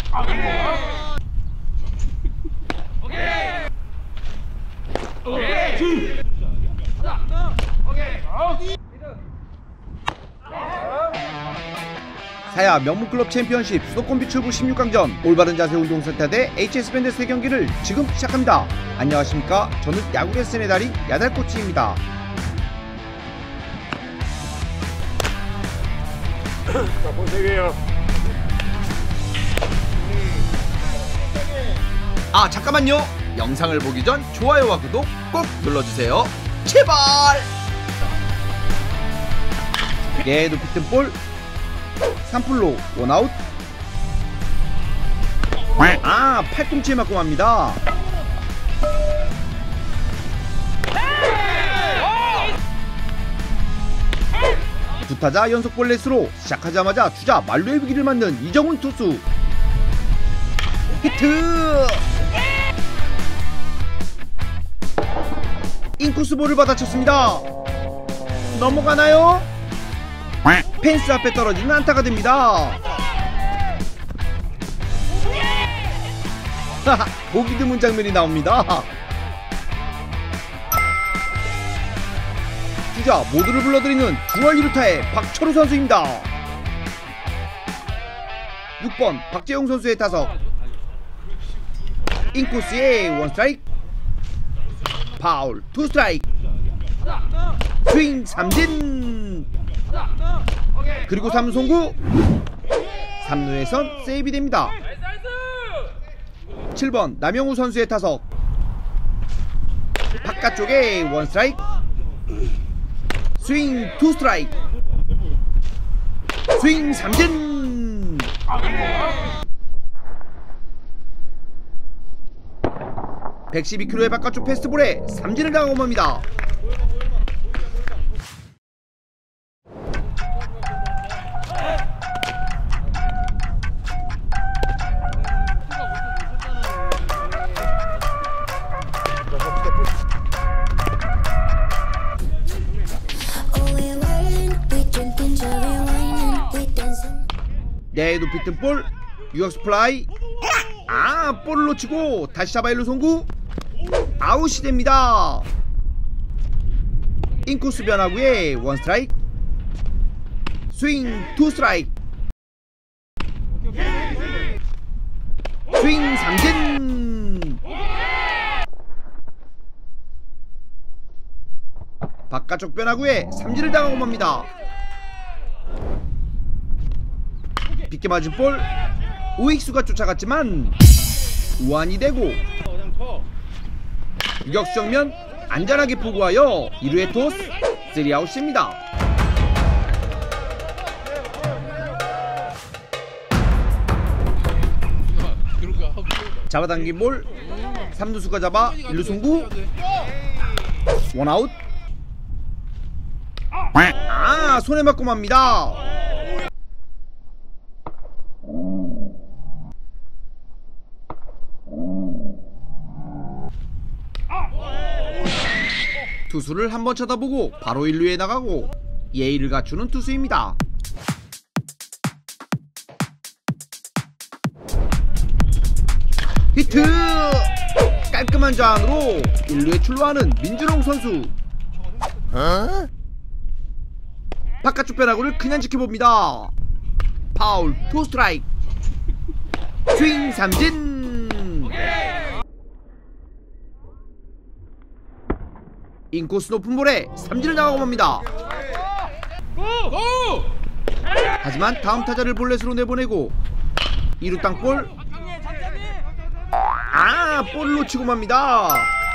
사야 명문클럽 챔피언십 수도권 비출부 16강전 올바른 자세 운동센터 대 HS밴드스의 경기를 지금 시작합니다. 안녕하십니까, 저는 야구 레슨의 달인 야달코치입니다. 자, 볼 3개요. 아, 잠깐만요. 영상을 보기 전 좋아요와 구독 꼭 눌러주세요. 제발. 예, 높이 뜬 볼 3풀로 원아웃. 아, 팔꿈치에 맞고 맙니다. 두 타자 연속 볼넷으로 시작하자마자 주자 만루의 위기를 맞는 이정훈 투수. 히트! 인코스볼을 받아쳤습니다. 넘어가나요? 펜스 앞에 떨어지는 안타가 됩니다. 보기 드문 장면이 나옵니다. 주자 모두를 불러들이는 중얼 2루타의 박철우 선수입니다. 6번 박재용 선수의 타석. 인코스의 원스트라이크, 파울, 투스트라이크, 스윙 삼진, 그리고 3루송구. 3루에선 세이브 됩니다. 7번 남영우 선수의 타석. 바깥쪽에 원스트라이크, 스윙 투스트라이크, 스윙 삼진. 112km의 바깥쪽 패스트볼에 삼진을 당하고 맙니다. 네, 높이 뜬 볼, 유격수 플라이. 아, 볼을 놓치고 다시 잡아 1루 송구. 아웃이 됩니다. 인코스 변화구에 원스트라이크, 스윙 투스트라이크, 스윙 삼진. 바깥쪽 변화구에 삼진을 당하고 맙니다. 빗게 맞은 볼, 우익수가 쫓아갔지만 우완이 되고, 유격수 정면 안전하게 포구하여 2루에 토스, 3아웃입니다. 잡아당긴 볼, 3루수가 잡아 1루 송구, 원아웃. 아, 손에 맞고 맙니다. 투수를 한번 쳐다보고 바로 1루에 나가고 예의를 갖추는 투수입니다. 히트! 깔끔한 좌안으로 1루에 출루하는 민준홍 선수. 바깥쪽 변화구를 그냥 지켜봅니다. 파울, 투스트라이크, 스윙 삼진. 인코스 높은 볼에 삼진을 나가고 맙니다. 하지만 다음 타자를 볼넷으로 내보내고 2루 땅볼. 아, 볼을 놓치고 맙니다.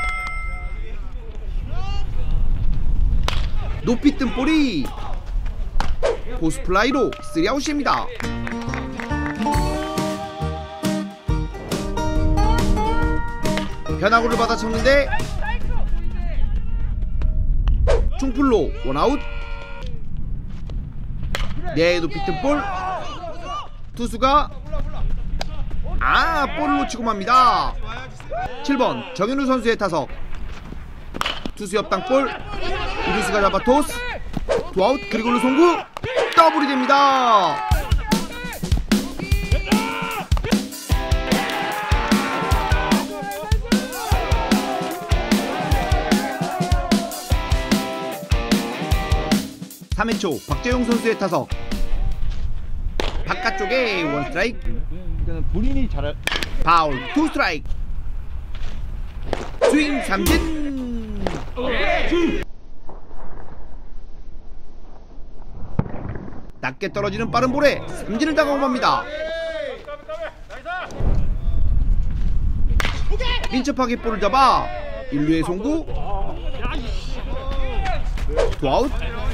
높이 뜬 볼이 포스플라이로 3아웃입니다. 변화구를 받아쳤는데 중풀로 원아웃. 네, 높이 뜬 볼. 투수가 볼을 놓치고 맙니다. 7번 정현우 선수의 타석. 투수 옆 땅볼, 이루수가 잡아 토스, 투아웃. 그리고 루송구, 더블이 됩니다. 3회 초 박재용 선수의 타석. 바깥쪽에 원 스트라이크. 본인이 잘할. 파울 투 스트라이크. 스윙 삼진. 낮게 떨어지는 빠른 볼에 삼진을 당하고맙니다. 민첩하게 볼을 잡아 1루의 송구. 투아웃.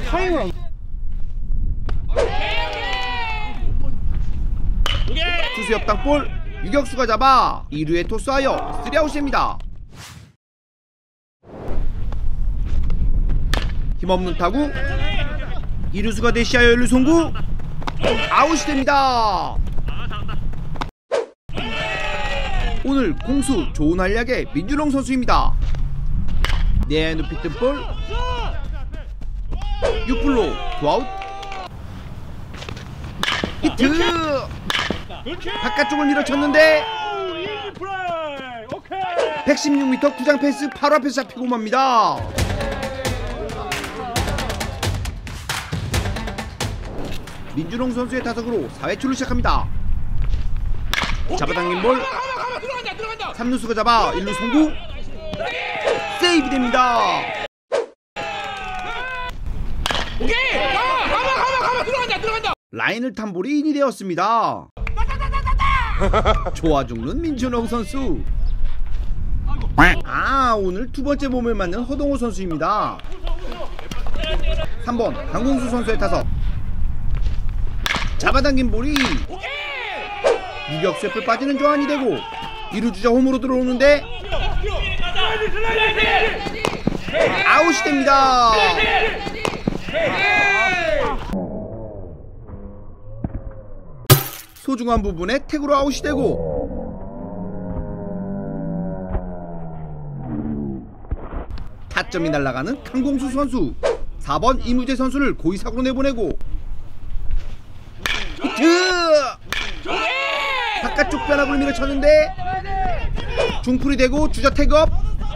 투수 옆 땅볼 유격수가 잡아 2루에 토스하여 3아웃입니다. 힘없는 타구. 2루수가 대시하여 1루 송구. 아웃이 됩니다. 오늘 공수 좋은 활약의 민준홍 선수입니다. 내 높이 뜬 볼 6풀로 투아웃. 히트. 바깥쪽을 밀어쳤는데 116m 구장 패스 바로 앞에서 잡히고 맙니다. 민준홍 선수의 타석으로 4회 초를 시작합니다. 잡아당긴 볼 3루수가 잡아 1루 송구. 세이브 됩니다. 라인을 탄 볼이 인이 되었습니다. 좋아 죽는 민준홍 선수. 오늘 두 번째 몸을 맞는 허동호 선수입니다. 3번 강공수 선수의 타석. 잡아당긴 볼이 유격수 옆을 빠지는 조안이 되고 2루 주자 홈으로 들어오는데 아웃이 됩니다. 소중한 부분에 태그로 아웃이 되고 타점이 날아가는 강공수 선수. 4번 이무재 선수를 고의사고로 내보내고 히트. 바깥쪽 변화구를 밀어쳤는데 중풀이 되고 주자 태그업.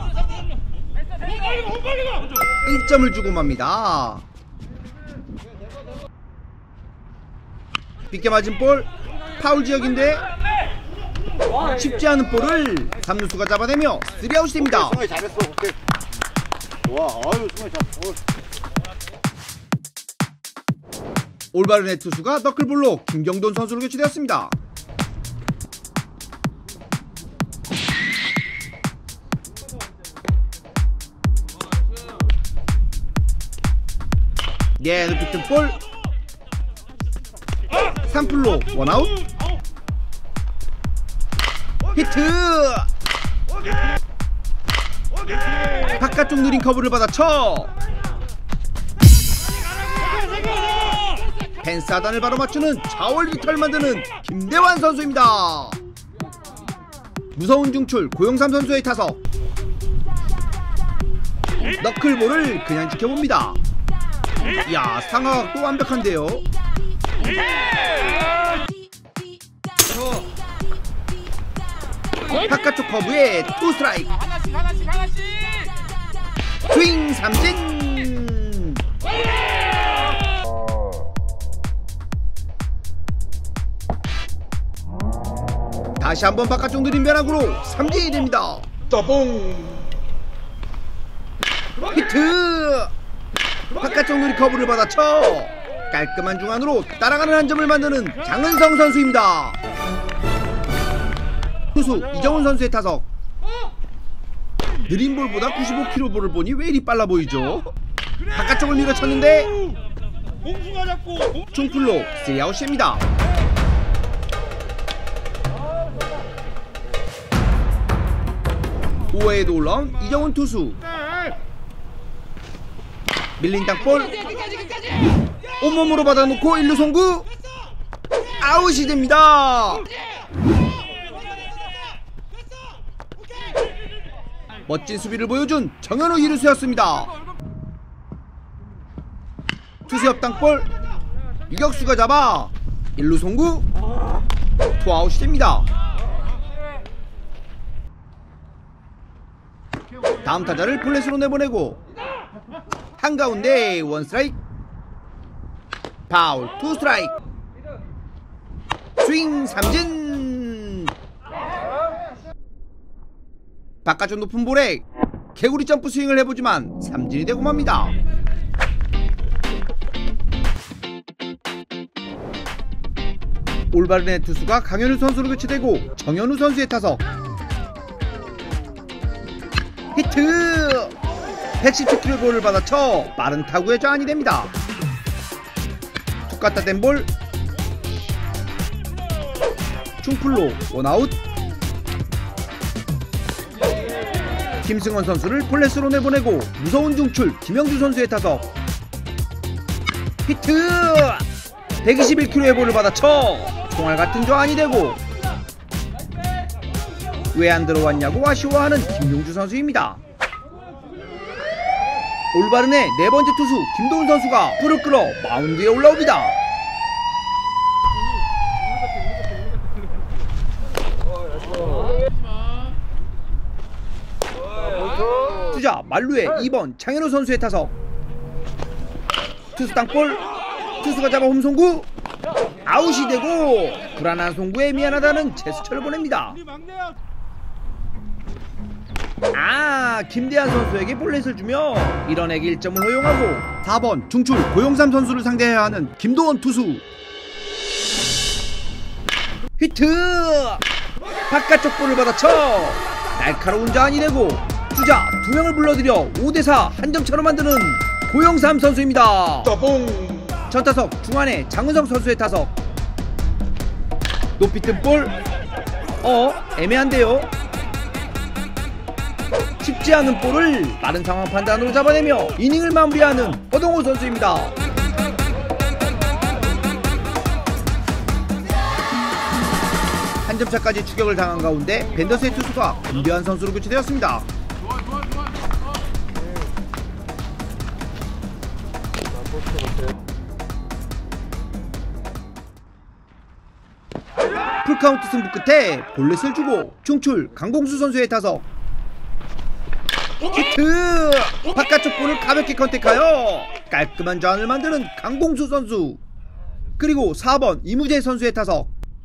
1점을 주고 맙니다. 빗게 맞은 볼 파울 지역인데 쉽지 않은 볼을 3루수가 잡아내며 3아웃이 됩니다. 승환이 잘했어. 오케이. 좋아. 아유, 승환이 잘했어. 올바른 해투수가 너클볼로 김경돈 선수로 교체되었습니다. 네, 높이 뜬 볼 3풀로 원아웃. 히트. 바깥쪽 느린 커브를 받아쳐 펜스 하단을 바로 맞추는 좌월 깃털 만드는 김대환 선수입니다. 무서운 중출 고영삼 선수의 타석. 너클볼을 그냥 지켜봅니다. 이야, 상하각도 완벽한데요. 바깥쪽 커브에 투 스트라이크. 스윙 삼진. 다시 한번 바깥쪽 느린 변화구로 삼진이 됩니다. 히트. 바깥쪽 느린 커브를 받아쳐 깔끔한 중안으로 따라가는 한 점을 만드는 장은성 선수입니다. 투수 이정훈 선수의 타석. 느린 볼보다 95km 볼을 보니 왜 이리 빨라 보이죠? 바깥쪽을 밀어쳤는데 중풀로 3아웃입니다. 5회에도 올라온 이정훈 투수. 밀린 땅볼 온몸으로 받아놓고 1루 송구. 아웃이 됩니다. 멋진 수비를 보여준 정현우 2루수였습니다. 투수 옆 땅볼 유격수가 잡아 1루 송구. 투아웃이 됩니다. 다음 타자를 플랫으로 내보내고 한가운데 원 스트라이크. 파울 투 스트라이크. 스윙 삼진. 바깥쪽 높은 볼에 개구리 점프 스윙을 해보지만 삼진이 되고 맙니다. 올바른 애 투수가 강현우 선수로 교체되고 정현우 선수의 타석. 히트! 117km 볼을 받아쳐 빠른 타구의 저항이 됩니다. 툭 갖다 댄 볼 충풀로 원아웃. 김승원 선수를 볼넷으로 내보내고 무서운 중출 김영주 선수의 타석. 히트! 121km의 볼을 받아쳐 총알같은 저항이 되고 왜 안 들어왔냐고 아쉬워하는 김용주 선수입니다. 올바른 애 네 번째 투수 김도훈 선수가 불을 끌어 마운드에 올라옵니다. 투자 만루의 2번 장현우 선수의 타석. 투수 땅볼. 투수가 잡아 홈송구. 아웃이 되고 불안한 송구에 미안하다는 제스처를 보냅니다. 김대한 선수에게 볼넷을 주며 밀어내기 1점을 허용하고 4번 중출 고용삼 선수를 상대해야 하는 김도원 투수. 히트! 바깥쪽 볼을 받아쳐 날카로운 자안이 되고 주자 2명을 불러들여 5대4 한 점 차로 만드는 고용삼 선수입니다. 전타석 중안에 장은성 선수의 타석. 높이 뜬 볼. 애매한데요. 쉽지 않은 볼을 빠른 상황 판단으로 잡아내며 이닝을 마무리하는 허동호 선수입니다. 한 점차까지 추격을 당한 가운데 벤더스의 투수가 김대환 선수로 교체되었습니다. 풀카운트 승부 끝에 볼넷을 주고 중출 강공수 선수의 타석. 히트! 바깥쪽 볼을 가볍게 컨택하여 깔끔한 좌안을 만드는 강공수 선수. 그리고 4번 이무재 선수의 타석.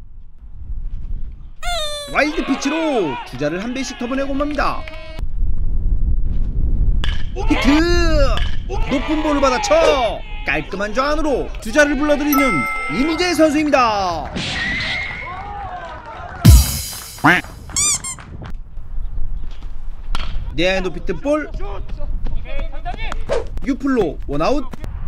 와일드 피치로 주자를 한 배씩 더 보내고 맙니다. 히트! 높은 볼을 받아쳐 깔끔한 좌안으로 주자를 불러들이는 이무재 선수입니다. 내야에 높이 뜬 볼 유플로 원아웃.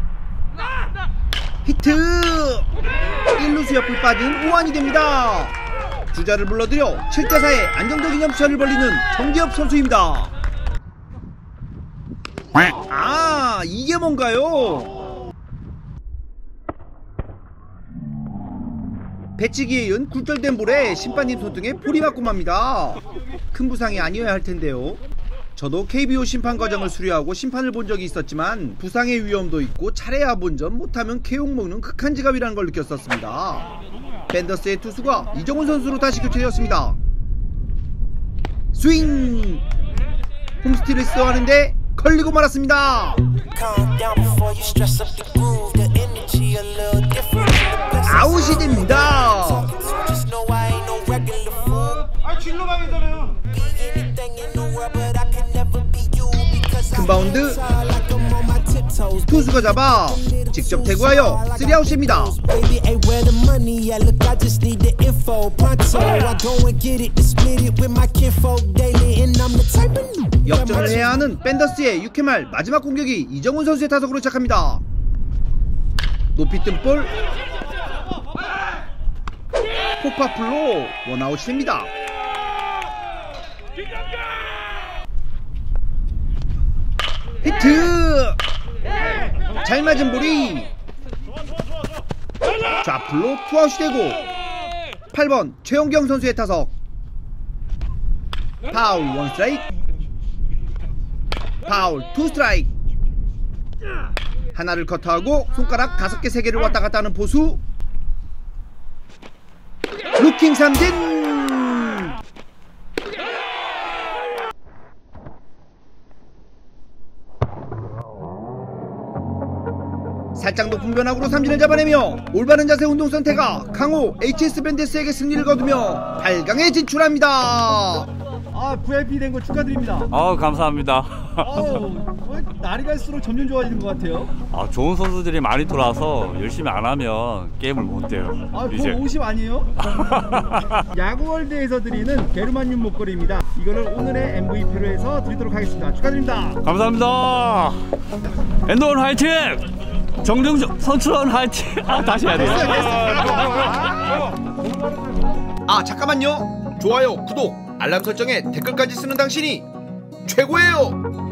히트! 1루수 옆을 빠진 오한이 됩니다. 주자를 불러들여 7대4의 안정적인 점수차를 벌리는 정기엽 선수입니다. 이게 뭔가요? 배치기에 이은 굴절된 볼에 심판님 손등에 볼이 맞고 맙니다. 큰 부상이 아니어야 할 텐데요. 저도 KBO 심판 과정을 수료하고 심판을 본 적이 있었지만 부상의 위험도 있고 차례야 본전 못하면 KO 먹는 극한 지갑이라는 걸 느꼈었습니다. 벤더스의 투수가 이정훈 선수로 다시 교체되었습니다. 스윙! 홈스틸을 시도하는데 걸리고 말았습니다. 아웃이 됩니다. 큰 바운드 투수가 잡아 직접 태구하여 3아웃입니다. 역전을 해야 하는 밴더스의 6회말 마지막 공격이 이정훈 선수의 타석으로 시작합니다. 높이 뜬 볼 포파풀로 원아웃이 됩니다. 히트! 잘 맞은 볼이 좌풀로 투아웃이 되고 8번 최용경 선수의 타석. 파울 1 스트라이크. 파울 2 스트라이크. 하나를 커트하고 손가락 5개 3개를 왔다갔다 하는 보수. 루킹 삼진. 살짝 높은 변화구로 삼진을 잡아내며 올바른 자세 운동 선택가 강호 HS 밴데스에게 승리를 거두며 8강에 진출합니다. VIP 된 거 축하드립니다. 감사합니다. 날이 갈수록 점점 좋아지는 것 같아요. 좋은 선수들이 많이 돌아와서 열심히 안 하면 게임을 못 해요. 그거 50 아니에요? 야구월드에서 드리는 게르마늄 목걸이입니다. 이거를 오늘의 MVP로 해서 드리도록 하겠습니다. 축하드립니다. 감사합니다. 엔도원 화이팅! 정정준 선출원 화이팅! 다시 해야 돼요. 잠깐만요. 좋아요, 구독, 알람 설정에 댓글까지 쓰는 당신이 최고예요.